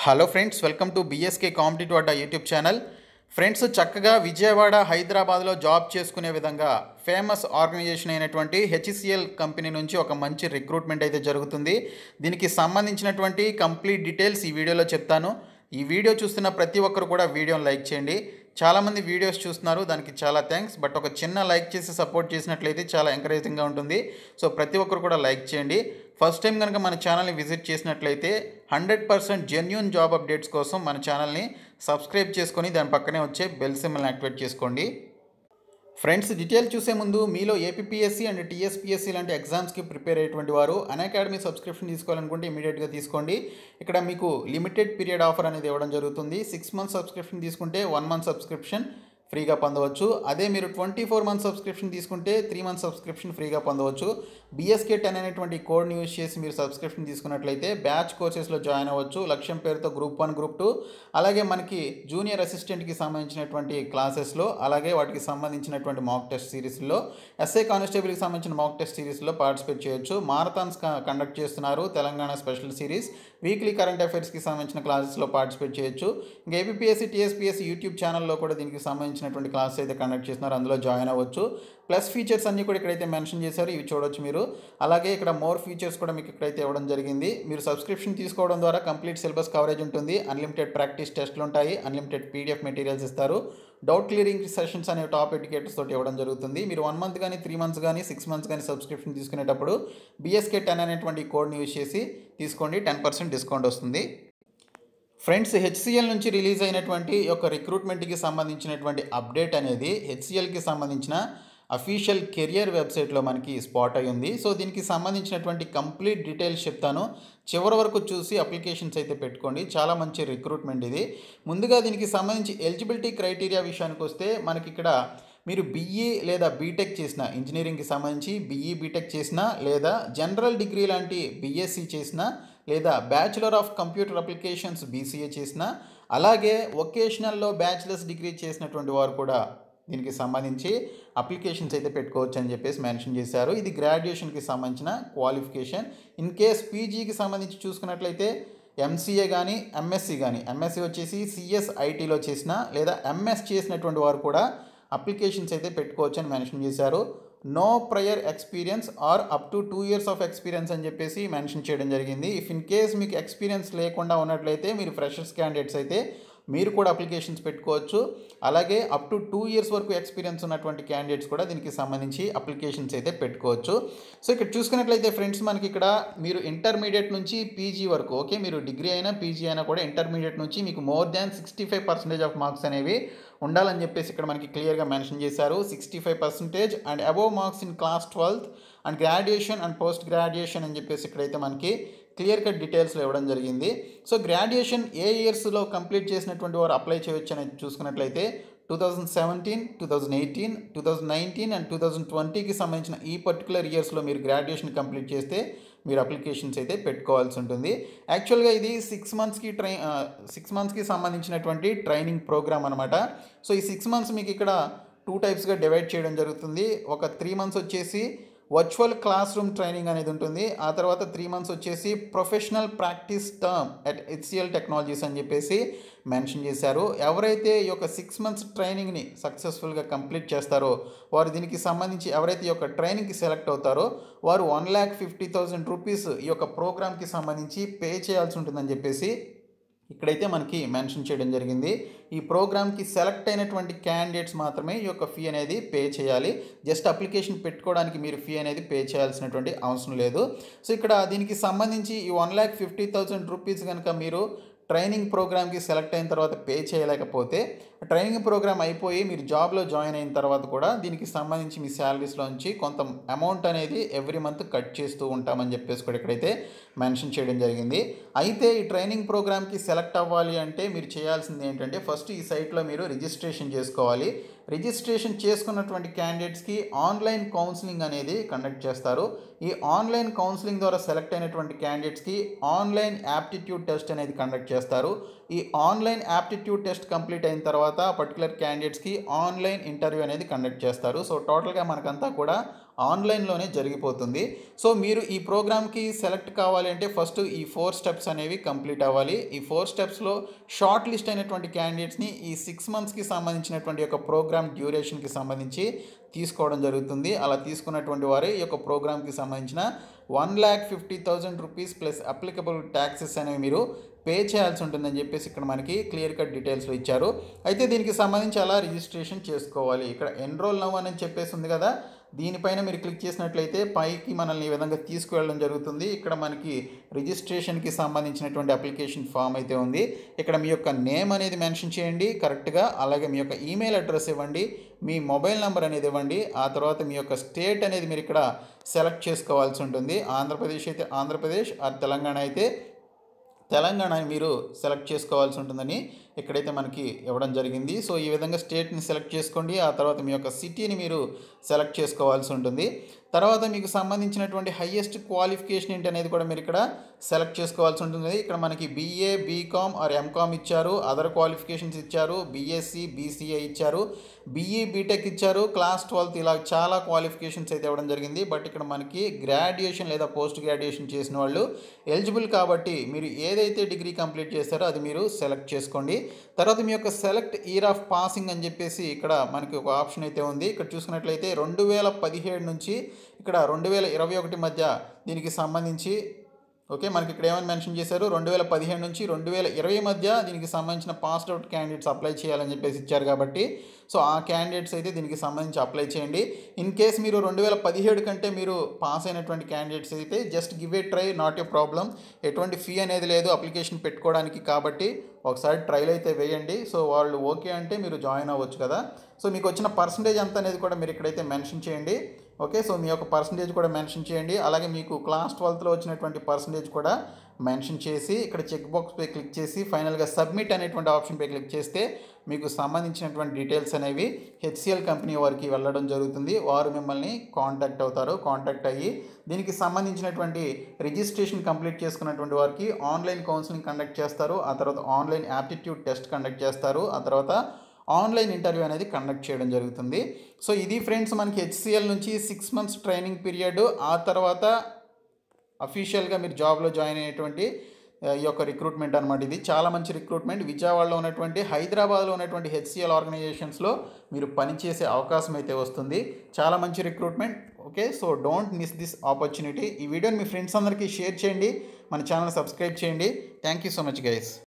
Hello friends, welcome to BSK competitive Adda YouTube channel. Friends, చక్కగా విజయవాడ, హైదరాబాద్లో job చేసుకునే విధంగా ఫేమస్ ఆర్గనైజేషన్ అయినటువంటి హెచ్సిఎల్ కంపెనీ నుంచి ఒక మంచి రిక్రూట్మెంట్ అయితే జరుగుతుంది. దీనికి సంబంధించినటువంటి కంప్లీట్ డీటెయిల్స్ ఈ వీడియోలో చెప్తాను. ఈ వీడియో చూస్తున్న ప్రతి ఒక్కరు కూడా వీడియోని లైక్ చేయండి. చాలామంది వీడియోస్ చూస్తున్నారు, దానికి చాలా థ్యాంక్స్. బట్ ఒక చిన్న లైక్ చేసి సపోర్ట్ చేసినట్లయితే చాలా ఎంకరేజింగ్గా ఉంటుంది. సో ప్రతి ఒక్కరు కూడా లైక్ చేయండి. ఫస్ట్ టైం కనుక మన ఛానల్ని విజిట్ చేసినట్లయితే 100% జెన్యూన్ జాబ్ అప్డేట్స్ కోసం మన ఛానల్ని సబ్స్క్రైబ్ చేసుకొని దాని పక్కనే వచ్చే బెల్ సింబల్ని యాక్టివేట్ చేసుకోండి. ఫ్రెండ్స్, డీటెయిల్ చూసే ముందు మీలో ఏపీపీఎస్సీ అండ్ టీఎస్పీఎస్సీ లాంటి ఎగ్జామ్స్కి ప్రిపేర్ అయ్యేటువంటి వారు అన్అకాడమీ సబ్స్క్రిప్షన్ తీసుకోవాలనుకుంటే ఇమీడియట్గా తీసుకోండి. ఇక్కడ మీకు లిమిటెడ్ పీరియడ్ ఆఫర్ అనేది ఇవ్వడం జరుగుతుంది. 6 మంత్స్ సబ్స్క్రిప్షన్ తీసుకుంటే 1 మంత్ సబ్స్క్రిప్షన్ ఫ్రీగా పొందవచ్చు. అదే మీరు 24 మంత్ సబ్స్క్రిప్షన్ తీసుకుంటే 3 మంత్ సబ్స్క్రిప్షన్ ఫ్రీగా పొందవచ్చు. BSK10 అనేటువంటి కోడ్ని యూజ్ చేసి మీరు సబ్స్క్రిప్షన్ తీసుకున్నట్లయితే బ్యాచ్ కోర్సెస్లో జాయిన్ అవ్వచ్చు. లక్ష్యం పేరుతో గ్రూప్ 1, గ్రూప్ 2, అలాగే మనకి జూనియర్ అసిస్టెంట్కి సంబంధించినటువంటి క్లాసెస్లో, అలాగే వాటికి సంబంధించినటువంటి మాక్ టెస్ట్ సిరీస్లో, ఎస్ఐ కానిస్టేబుల్కి సంబంధించిన మాక్ టెస్ట్ సిరీస్లో పార్టిసిపేట్ చేయొచ్చు. మారథాన్స్ కండక్ట్ చేస్తున్నారు. Telangana special series, weekly current అఫైర్స్కి సంబంధించిన క్లాసెస్లో పార్టిసిపేట్ చేయొచ్చు. ఇంకా ఏపీపీఎస్సీ, టీఎస్పీఎస్సీ యూట్యూబ్ ఛానల్లో కూడా దీనికి సంబంధించినటువంటి క్లాసెస్ అయితే కండక్ట్ చేస్తున్నారు. అందులో జాయిన్ అవ్వచ్చు. ప్లస్ ఫీచర్స్ అన్నీ కూడా ఇక్కడైతే మెన్షన్ చేశారు, ఇవి చూడొచ్చు మీరు. అలాగే ఇక్కడ మోర్ ఫీచర్స్ కూడా మీకు ఇక్కడైతే ఇవ్వడం జరిగింది. మీరు సబ్స్క్రిప్షన్ తీసుకోవడం ద్వారా కంప్లీట్ సిలబస్ కవరేజ్ ఉంటుంది. అన్లిమిటెడ్ ప్రాక్టీస్ టెస్ట్లు ఉంటాయి. అన్లిమిటెడ్ పీడిఎఫ్ మెటీరియల్స్ ఇస్తారు. డౌట్ క్లియరింగ్ సెషన్స్ అనే టాప్ ఎడ్యుకేటర్స్ తోటి ఇవ్వడం జరుగుతుంది. మీరు 1 మంత్ కానీ 3 మంత్స్ కానీ 6 మంత్స్ కానీ సబ్స్క్రిప్షన్ తీసుకునేటప్పుడు BSK10 అనేటువంటి కోడ్ని యూజ్ చేసి తీసుకోండి. 10% డిస్కౌంట్ వస్తుంది. ఫ్రెండ్స్, హెచ్సిఎల్ నుంచి రిలీజ్ అయినటువంటి యొక్క రిక్రూట్మెంట్కి సంబంధించినటువంటి అప్డేట్ అనేది హెచ్సిఎల్కి సంబంధించిన అఫీషియల్ కెరియర్ వెబ్సైట్లో మనకి స్పాట్ అయి ఉంది. సో దీనికి సంబంధించినటువంటి కంప్లీట్ డీటెయిల్స్ చెప్తాను. చివరి వరకు చూసి అప్లికేషన్స్ అయితే పెట్టుకోండి. చాలా మంచి రిక్రూట్మెంట్ ఇది. ముందుగా దీనికి సంబంధించి ఎలిజిబిలిటీ క్రైటీరియా విషయానికి వస్తే మనకి ఇక్కడ మీరు BE లేదా బీటెక్ చేసిన, ఇంజనీరింగ్కి సంబంధించి BE బీటెక్ చేసిన, లేదా జనరల్ డిగ్రీ లాంటి BSc చేసిన, లేదా bachelor of computer applications BCA చేసిన, అలాగే వొకేషనల్లో బ్యాచిలర్స్ డిగ్రీ చేసినటువంటి వారు కూడా దీనికి సంబంధించి అప్లికేషన్స్ అయితే పెట్టుకోవచ్చు అని చెప్పేసి మెన్షన్ చేశారు. ఇది గ్రాడ్యుయేషన్కి సంబంధించిన క్వాలిఫికేషన్. ఇన్ కేస్ పీజీకి సంబంధించి చూసుకున్నట్లయితే MCA కానీ MSc కానీ, MSc వచ్చేసి CSITలో చేసిన లేదా MS చేసినటువంటి వారు కూడా అప్లికేషన్స్ అయితే పెట్టుకోవచ్చు అని మెన్షన్ చేశారు. No prior experience or up to 2 years of experience అని చెప్పేసి మెన్షన్ చేయడం జరిగింది. ఇఫ్ ఇన్ కేస్ మీకు ఎక్స్పీరియన్స్ లేకుండా ఉన్నట్లయితే మీరు ఫ్రెషర్స్ క్యాండిడేట్స్ అయితే మీరు కూడా అప్లికేషన్స్ పెట్టుకోవచ్చు. అలాగే అప్ టు 2 years వరకు ఎక్స్పీరియన్స్ ఉన్నటువంటి క్యాండిడేట్స్ కూడా దీనికి సంబంధించి అప్లికేషన్స్ అయితే పెట్టుకోవచ్చు. సో ఇక్కడ చూసుకున్నట్లయితే ఫ్రెండ్స్, మనకి ఇక్కడ మీరు ఇంటర్మీడియట్ నుంచి పీజీ వరకు, ఓకే, మీరు డిగ్రీ అయినా పీజీ అయినా కూడా ఇంటర్మీడియట్ నుంచి మీకు మోర్ దాన్ 65% ఆఫ్ మార్క్స్ అనేవి ఉండాలని చెప్పేసి ఇక్కడ మనకి క్లియర్గా మెన్షన్ చేశారు. 65% and above marks in class 12th and graduation and post graduation అని చెప్పేసి ఇక్కడైతే మనకి క్లియర్ కట్ డీటెయిల్స్లో ఇవ్వడం జరిగింది. సో గ్రాడ్యుయేషన్ ఏ ఇయర్స్లో కంప్లీట్ చేసినటువంటి వారు అప్లై చేయొచ్చు అని చూసుకున్నట్లయితే 2017, 2018, 2019 అండ్ 2020కి సంబంధించిన ఈ పర్టికులర్ ఇయర్స్లో మీరు గ్రాడ్యుయేషన్ కంప్లీట్ చేస్తే మీరు అప్లికేషన్స్ అయితే పెట్టుకోవాల్సి ఉంటుంది. యాక్చువల్గా ఇది 6 మంత్స్కి సంబంధించినటువంటి ట్రైనింగ్ ప్రోగ్రామ్ అనమాట. సో ఈ 6 మంత్స్ మీకు ఇక్కడ 2 టైప్స్గా డివైడ్ చేయడం జరుగుతుంది. ఒక 3 మంత్స్ వచ్చేసి వర్చువల్ క్లాస్ రూమ్ ట్రైనింగ్ అనేది ఉంటుంది. ఆ తర్వాత 3 మంత్స్ వచ్చేసి professional practice term at HCL technologies అని చెప్పేసి మెన్షన్ చేశారు. ఎవరైతే ఈ యొక్క 6 మంత్స్ ట్రైనింగ్ని సక్సెస్ఫుల్గా కంప్లీట్ చేస్తారో వారు దీనికి సంబంధించి ఎవరైతే ఈ యొక్క ట్రైనింగ్కి సెలెక్ట్ అవుతారో వారు 1,50,000 రూపీస్ ఈ యొక్క ప్రోగ్రామ్కి సంబంధించి పే చేయాల్సి ఉంటుందని చెప్పేసి ఇక్కడైతే మనకి మెన్షన్ చేయడం జరిగింది. ఈ ప్రోగ్రామ్కి సెలెక్ట్ అయినటువంటి క్యాండిడేట్స్ మాత్రమే ఈ యొక్క ఫీ అనేది పే చేయాలి. జస్ట్ అప్లికేషన్ పెట్టుకోవడానికి మీరు ఫీ అనేది పే చేయాల్సినటువంటి అవసరం లేదు. సో ఇక్కడ దీనికి సంబంధించి ఈ 1,50,000 రూపీస్ కనుక మీరు ట్రైనింగ్ ప్రోగ్రామ్కి సెలెక్ట్ అయిన తర్వాత పే చేయలేకపోతే, ట్రైనింగ్ ప్రోగ్రామ్ అయిపోయి మీరు జాబ్లో జాయిన్ అయిన తర్వాత కూడా దీనికి సంబంధించి మీ శాలరీస్లోంచి కొంత అమౌంట్ అనేది ఎవ్రీ మంత్ కట్ చేస్తూ ఉంటామని చెప్పేసి కూడా ఇక్కడైతే మెన్షన్ చేయడం జరిగింది. అయితే ఈ ట్రైనింగ్ ప్రోగ్రామ్కి సెలెక్ట్ అవ్వాలి అంటే మీరు చేయాల్సింది ఏంటంటే ఫస్ట్ ఈ సైట్లో మీరు రిజిస్ట్రేషన్ చేసుకోవాలి. రిజిస్ట్రేషన్ చేసుకున్నటువంటి క్యాండిడేట్స్కి ఆన్లైన్ కౌన్సిలింగ్ అనేది కండక్ట్ చేస్తారు. ఈ ఆన్లైన్ కౌన్సిలింగ్ ద్వారా సెలెక్ట్ అయినటువంటి క్యాండిడేట్స్కి ఆన్లైన్ యాప్టిట్యూడ్ టెస్ట్ అనేది కండక్ట్ చేస్తారు. ఈ ఆన్లైన్ యాప్టిట్యూడ్ టెస్ట్ కంప్లీట్ అయిన తర్వాత పర్టికులర్ క్యాండిడేట్స్కి ఆన్లైన్ ఇంటర్వ్యూ అనేది కండక్ట్ చేస్తారు. సో టోటల్గా మనకంతా కూడా ఆన్లైన్లోనే జరిగిపోతుంది. సో మీరు ఈ ప్రోగ్రామ్కి సెలెక్ట్ కావాలి అంటే ఫస్ట్ ఈ 4 స్టెప్స్ అనేవి కంప్లీట్ అవ్వాలి. ఈ 4 స్టెప్స్లో షార్ట్ లిస్ట్ అయినటువంటి క్యాండిడేట్స్ని ఈ 6 మంత్స్కి సంబంధించినటువంటి యొక్క ప్రోగ్రామ్ డ్యూరేషన్కి సంబంధించి తీసుకోవడం జరుగుతుంది. అలా తీసుకున్నటువంటి వారే ఈ యొక్క ప్రోగ్రామ్కి సంబంధించిన 1,50,000 రూపీస్ ప్లస్ అప్లికబుల్ ట్యాక్సెస్ అనేవి మీరు పే చేయాల్సి ఉంటుందని చెప్పేసి ఇక్కడ మనకి క్లియర్ కట్ డీటెయిల్స్లో ఇచ్చారు. అయితే దీనికి సంబంధించి అలా రిజిస్ట్రేషన్ చేసుకోవాలి. ఇక్కడ ఎన్రోల్ నౌ అని చెప్పేసి ఉంది కదా, దీనిపైన మీరు క్లిక్ చేసినట్లయితే పైకి మనల్ని ఈ విధంగా తీసుకువెళ్ళడం జరుగుతుంది. ఇక్కడ మనకి రిజిస్ట్రేషన్కి సంబంధించినటువంటి అప్లికేషన్ ఫామ్ అయితే ఉంది. ఇక్కడ మీ యొక్క నేమ్ అనేది మెన్షన్ చేయండి కరెక్ట్గా, అలాగే మీ యొక్క ఈమెయిల్ అడ్రస్ ఇవ్వండి, మీ మొబైల్ నెంబర్ అనేది ఇవ్వండి. ఆ తర్వాత మీ యొక్క స్టేట్ అనేది మీరు ఇక్కడ సెలెక్ట్ చేసుకోవాల్సి ఉంటుంది. ఆంధ్రప్రదేశ్ అయితే ఆంధ్రప్రదేశ్, తెలంగాణ అయితే తెలంగాణ మీరు సెలెక్ట్ చేసుకోవాల్సి ఉంటుందని ఇక్కడైతే మనకి ఇవ్వడం జరిగింది. సో ఈ విధంగా స్టేట్ని సెలెక్ట్ చేసుకోండి. ఆ తర్వాత మీ యొక్క సిటీని మీరు సెలెక్ట్ చేసుకోవాల్సి ఉంటుంది. తర్వాత మీకు సంబంధించినటువంటి హైయెస్ట్ క్వాలిఫికేషన్ ఏంటి అనేది కూడా మీరు ఇక్కడ సెలెక్ట్ చేసుకోవాల్సి ఉంటుంది. ఇక్కడ మనకి BA, BCom ఆర్ MCom ఇచ్చారు, అదర్ క్వాలిఫికేషన్స్ ఇచ్చారు, BSc, BCA ఇచ్చారు, BE, BTech ఇచ్చారు, క్లాస్ 12 ఇలా చాలా క్వాలిఫికేషన్స్ అయితే ఇవ్వడం జరిగింది. బట్ ఇక్కడ మనకి గ్రాడ్యుయేషన్ లేదా పోస్ట్ గ్రాడ్యుయేషన్ చేసిన వాళ్ళు ఎలిజిబుల్ కాబట్టి మీరు ఏదైతే డిగ్రీ కంప్లీట్ చేస్తారో అది మీరు సెలెక్ట్ చేసుకోండి. తర్వాత మీ యొక్క సెలెక్ట్ ఇయర్ ఆఫ్ పాసింగ్ అని చెప్పేసి ఇక్కడ మనకి ఒక ఆప్షన్ అయితే ఉంది. ఇక్కడ చూసుకున్నట్లయితే 2017 నుంచి ఇక్కడ 2021 మధ్య దీనికి సంబంధించి మనకి ఇక్కడ ఏమని మెన్షన్ చేశారు, 2017 నుంచి 2020 మధ్య దీనికి సంబంధించిన పాస్డ్ అవుట్ క్యాండిడేట్స్ అప్లై చేయాలని చెప్పేసి ఇచ్చారు కాబట్టి సో ఆ క్యాండిడేట్స్ అయితే దీనికి సంబంధించి అప్లై చేయండి. ఇన్ కేస్ మీరు 2017 కంటే మీరు పాస్ అయినటువంటి క్యాండిడేట్స్ అయితే just give a try, not a problem. ఎటువంటి ఫీ అనేది లేదు అప్లికేషన్ పెట్టుకోవడానికి, కాబట్టి ఒకసారి ట్రైల్ అయితే వేయండి. సో వాళ్ళు ఓకే అంటే మీరు జాయిన్ అవ్వచ్చు కదా. సో మీకు వచ్చిన పర్సంటేజ్ ఎంత అనేది కూడా మీరు ఇక్కడైతే మెన్షన్ చేయండి. సో మీ యొక్క పర్సంటేజ్ కూడా మెన్షన్ చేయండి. అలాగే మీకు క్లాస్ 12లో వచ్చినటువంటి పర్సంటేజ్ కూడా మెన్షన్ చేసి ఇక్కడ చెక్ బాక్స్పై క్లిక్ చేసి ఫైనల్గా సబ్మిట్ అనేటువంటి ఆప్షన్పై క్లిక్ చేస్తే మీకు సంబంధించినటువంటి డీటెయిల్స్ అనేవి HCL కంపెనీ వారికి వెళ్ళడం జరుగుతుంది. వారు మిమ్మల్ని కాంటాక్ట్ అవుతారు. కాంటాక్ట్ అయ్యి దీనికి సంబంధించినటువంటి రిజిస్ట్రేషన్ కంప్లీట్ చేసుకున్నటువంటి వారికి ఆన్లైన్ కౌన్సిలింగ్ కండక్ట్ చేస్తారు. ఆ తర్వాత ఆన్లైన్ యాప్టిట్యూడ్ టెస్ట్ కండక్ట్ చేస్తారు. ఆ తర్వాత ఆన్లైన్ ఇంటర్వ్యూ అనేది కండక్ట్ చేయడం జరుగుతుంది. సో ఇది ఫ్రెండ్స్ మనకి HCL నుంచి 6 మంత్స్ ట్రైనింగ్ పీరియడ్. ఆ తర్వాత అఫీషియల్గా మీరు జాబ్లో జాయిన్ అయ్యేటువంటి ఈ యొక్క రిక్రూట్మెంట్ అనమాట. ఇది చాలా మంచి రిక్రూట్మెంట్. విజయవాడలో ఉన్నటువంటి, హైదరాబాద్లో ఉన్నటువంటి HCL ఆర్గనైజేషన్స్లో మీరు పనిచేసే అవకాశం అయితే వస్తుంది. చాలా మంచి recruitment. So don't miss this opportunity. ఈ వీడియోని మీ ఫ్రెండ్స్ అందరికీ షేర్ చేయండి, మన ఛానల్ సబ్స్క్రైబ్ చేయండి. Thank you so much guys.